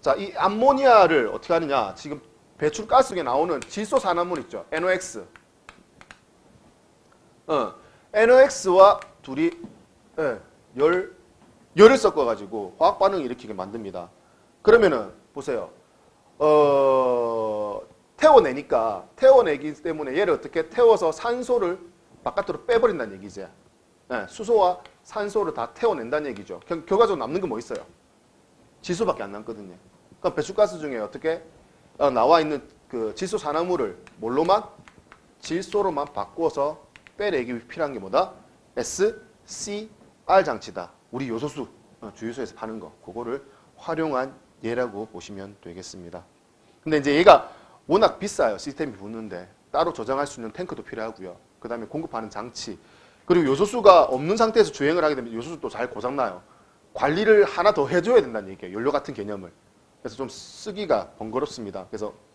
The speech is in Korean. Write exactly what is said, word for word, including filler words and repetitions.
자, 이 암모니아를 어떻게 하느냐. 지금 배출가스에 나오는 질소산화물 있죠. 엔오엑스. 어, 엔오엑스와 둘이 예, 열, 열을 섞어가지고 화학 반응을 일으키게 만듭니다. 그러면은 보세요. 어, 태워내니까 태워내기 때문에 얘를 어떻게 태워서 산소를 바깥으로 빼버린다는 얘기지. 예, 수소와 산소를 다 태워낸다는 얘기죠. 결, 결과적으로 남는 건 뭐 있어요? 질소밖에 안 남거든요. 그럼 배출가스 중에 어떻게 어, 나와 있는 그 질소산화물을 뭘로만? 질소로만 바꾸어서 빼내기 필요한 게 뭐다? 에스 씨 알 장치다. 우리 요소수, 어, 주유소에서 파는 거. 그거를 활용한 예라고 보시면 되겠습니다. 근데 이제 얘가 워낙 비싸요. 시스템이 붙는데. 따로 저장할 수 있는 탱크도 필요하고요. 그 다음에 공급하는 장치. 그리고 요소수가 없는 상태에서 주행을 하게 되면 요소수 또 잘 고장나요. 관리를 하나 더 해줘야 된다는 얘기예요. 연료 같은 개념을. 그래서 좀 쓰기가 번거롭습니다. 그래서